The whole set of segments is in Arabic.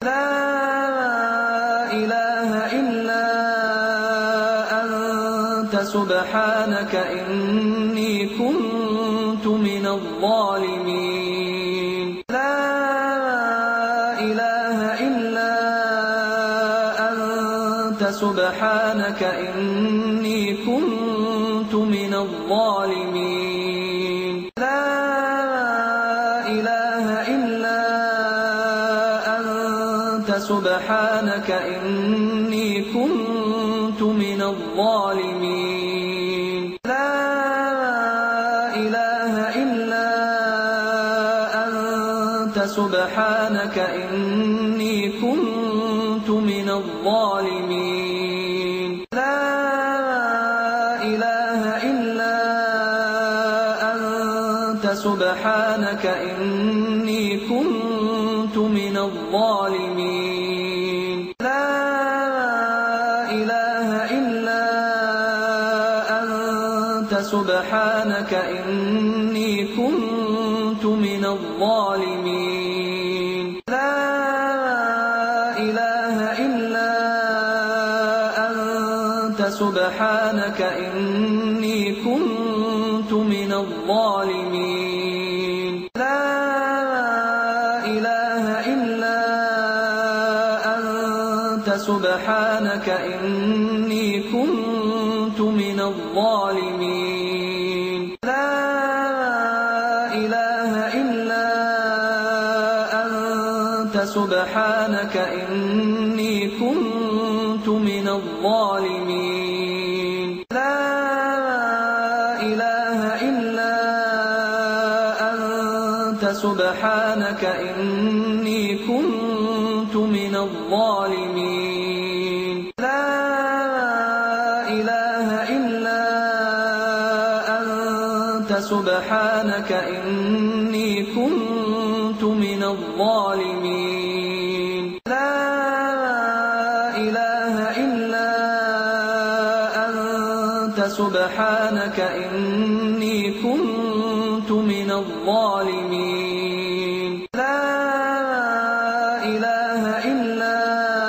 إله إلا أنت سبحانك إني كنت من الظالمين. لا إله إلا أنت سبحانك إني كنت من الظالمين. لا إله إلا أنت سبحانك إني كنت من الظالمين. لا إله إلا أنت سبحانك إني كنت من الظالمين. لا إله إلا أنت سبحانك إني كنت من الظالمين. لا إله إلا أنت سبحانك إني كنت من الظالمين. لا إله إلا أنت سبحانك إني كنت من الظالمين. لا إله إلا أنت سبحانك إني كنت من الظالمين. لا إله إلا أنت سبحانك إني كنت من الظالمين. لا إله إلا أنت سبحانك إني كنت من الظالمين. لا إله إلا أنت سبحانك إني كنت من الظالمين. لا إله إلا أنت سبحانك إني كنت من الظالمين. لا إله إلا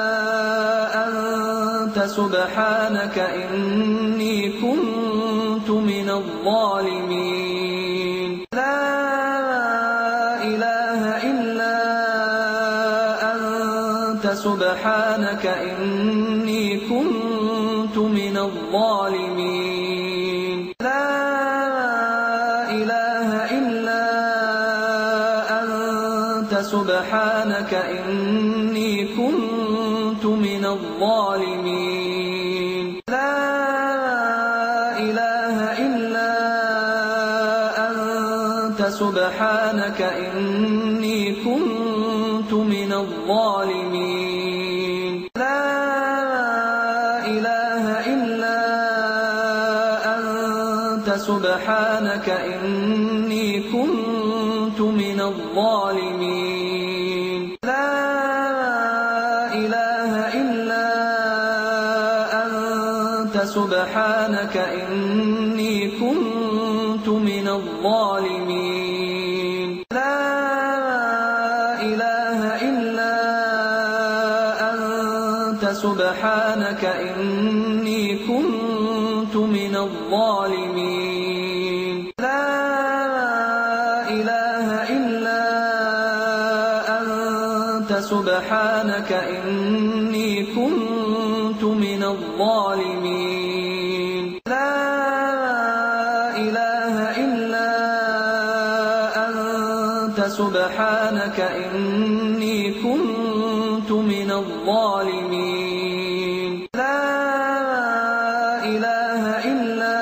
أنت سبحانك إني كنت من الظالمين. لا إله إلا أنت سبحانك إني كنت من الظالمين. لا إله إلا أنت سبحانك إني كنت من الظالمين. لا إله إلا أنت سبحانك إني كنت من الظالمين. لا إله إلا أنت سبحانك إني كنت من الظالمين. لا إله إلا أنت سبحانك إني كنت من الظالمين. لا إله إلا أنت سبحانك إني كنت من الظالمين. لا إله إلا أنت سبحانك إني كنت من الظالمين. لا إله إلا أنت سبحانك إني كنت من الظالمين. لا إله إلا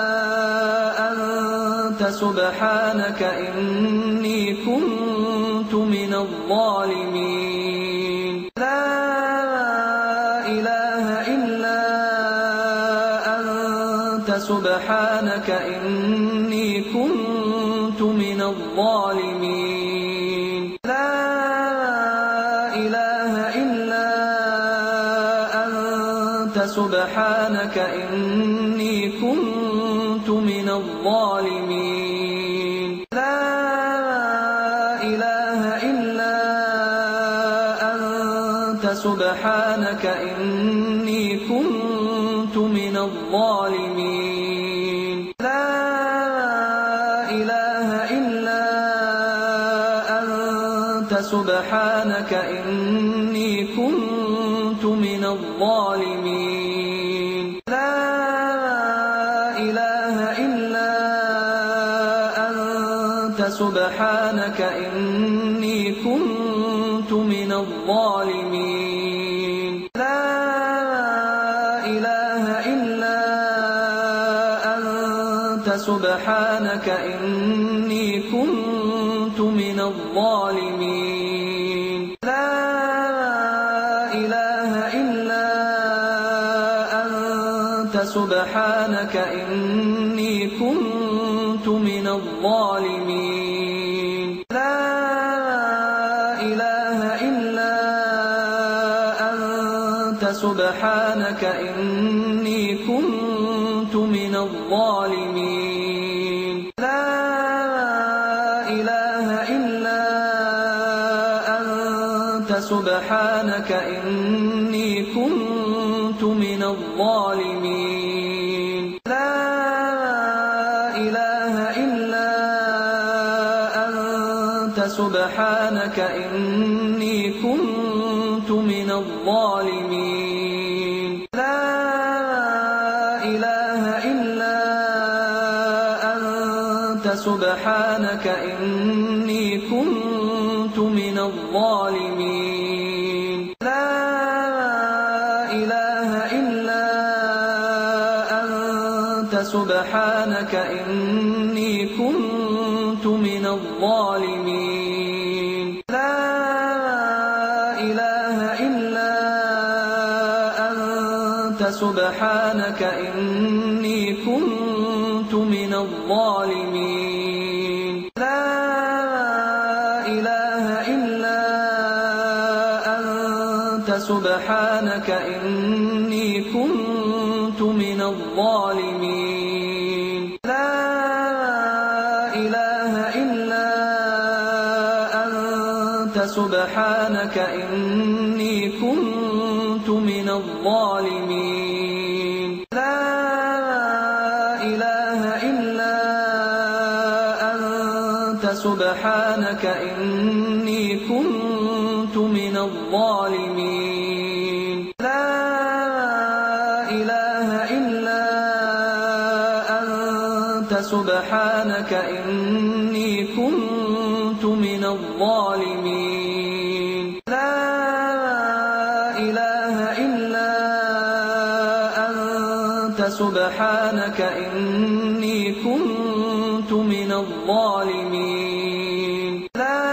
أنت سبحانك إني كنت من الظالمين. لا إله إلا أنت سبحانك إني كنت من الظالمين. لا إله إلا أنت سبحانك إني كنت من الظالمين. لا إله إلا سبحانك إني كنت من الظالمين لا إله إلا أنت سبحانك إني كنت من الظالمين لا إله إلا أنت سبحانك إني كنت من الظالمين لا إله إلا أنت سبحانك إني كنت من الظالمين لا إله إلا أنت سبحانك إني كنت من الظالمين لا إله إلا أنت سبحانك إني كنت من الظالمين لا إله إلا أنت سبحانك إني كنت من الظالمين لا إله إلا أنت سبحانك إني كنت من الظالمين لا إله إلا أنت سبحانك إني كنت من الظالمين لا إله إلا أنت سبحانك إني كنت من الظالمين لا إله إلا أنت سبحانك إني كنت من الظالمين لا إله إلا أنت سبحانك إني كنت من الظالمين لا إله إلا أنت سبحانك إني كنت من الظالمين لا إله إلا أنت سبحانك إني كنت من الظالمين لا إله إلا أنت سبحانك إني كنت من الظالمين لا إله إلا أنت سبحانك إني كنت من الظالمين لا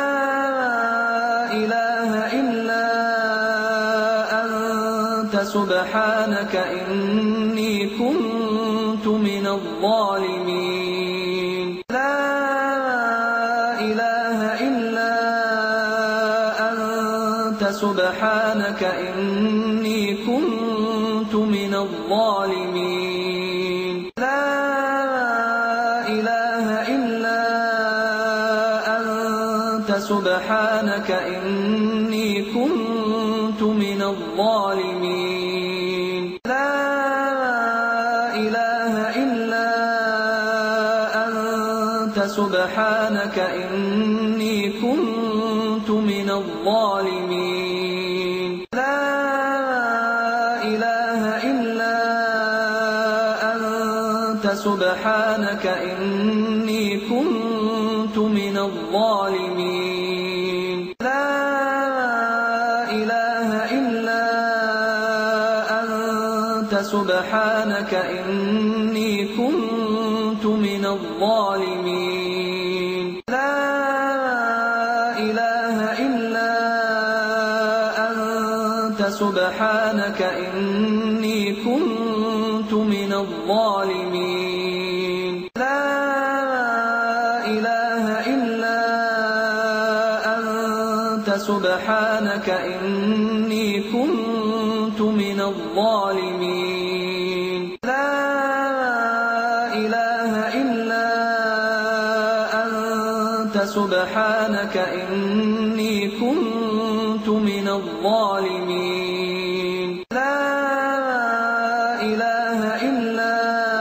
إله إلا أنت سبحانك إني كنت من الظالمين لا إله إلا أنت سبحانك إني كنت من الظالمين لا إله إلا أنت سبحانك إني كنت من الظالمين لا إله إلا أنت سبحانك إني كنت من الظالمين لا إله إلا أنت سبحانك إني كنت من الظالمين لا إله إلا أنت سبحانك إني كنت من الظالمين لا إله إلا أنت سبحانك إني كنت من الظالمين لا إله إلا أنت سبحانك إني كنت من الظالمين لا إله إلا أنت سبحانك إني كنت من الظالمين الظالمين لا إله إلا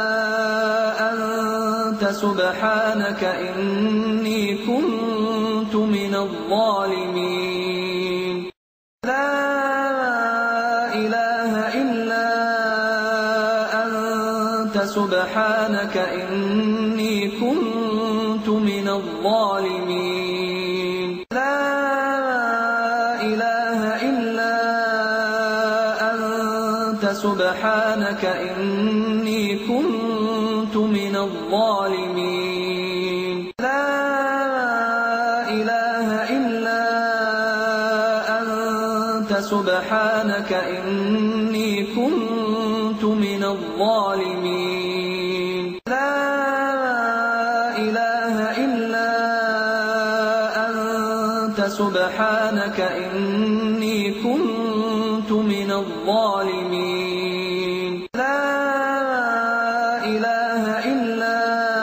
أنت سبحانك إني كنت من الظالمين لا إله إلا أنت سبحانك إني كنت من الظالمين لا إله إلا أنت سبحانك إني كنت من الظالمين لا إله إلا أنت سبحانك إني كنت من الظالمين لا إله إلا أنت سبحانك إني كنت من الظالمين لا إله إلا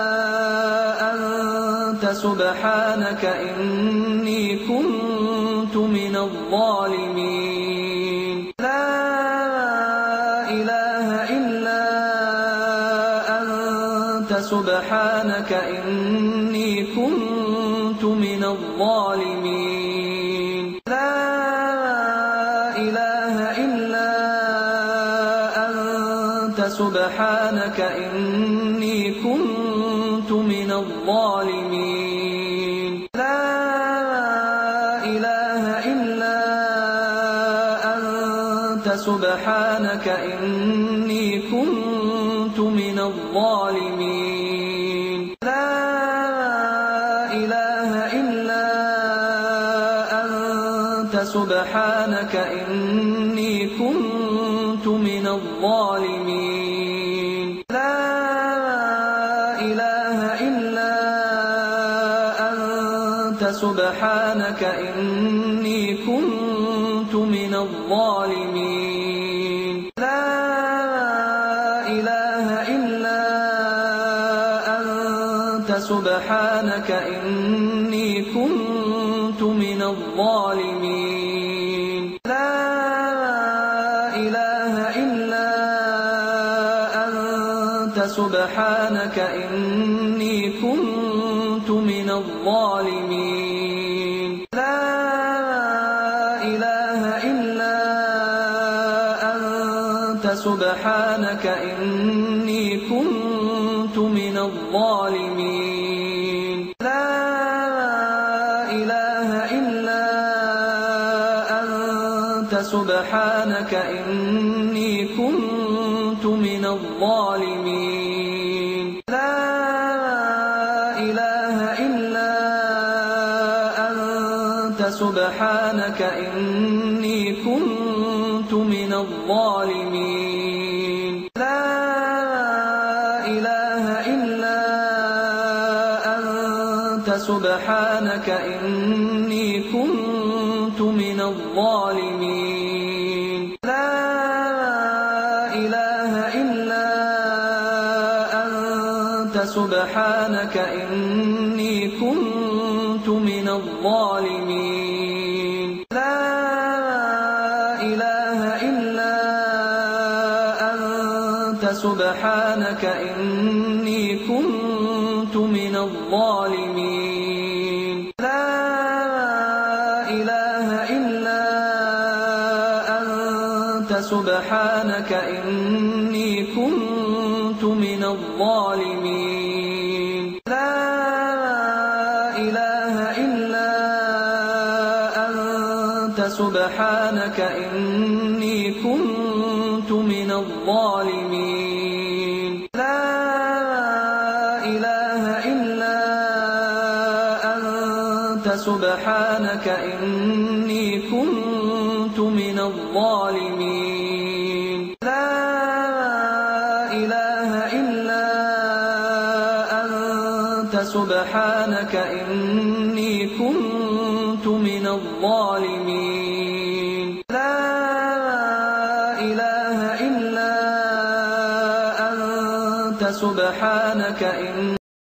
أنت سبحانك إني كنت من الظالمين لا إله إلا أنت سبحانك إني كنت من الظالمين لا إله إلا أنت سبحانك إني كنت من الظالمين لا إله إلا أنت سبحانك إني كنت من الظالمين لا إله إلا أنت سبحانك إني كنت من الظالمين لا إله إلا أنت سبحانك إني كنت من الظالمين لا إله إلا أنت سبحانك إني كنت من الظالمين لا إله إلا أنت سبحانك إني كنت من الظالمين لا إله إلا أنت سبحانك إني كنت من الظالمين لا إله إلا أنت سبحانك إني كنت من الظالمين لا إله إلا أنت سبحانك إني كنت من الظالمين لا إله إلا أنت سبحانك إني كنت من الظالمين لا إله إلا أنت سبحانك إني كنت من الظالمين لا إله إلا أنت سبحانك إني كنت من الظالمين لا إله إلا أنت سبحانك إني كنت من الظالمين لا إله إلا أنت سبحانك إني كنت من الظالمين لا إله إلا أنت سبحانك إني كنت من الظالمين لا إله إلا أنت سبحانك إني كنت من الظالمين لا إله إلا أنت سبحانك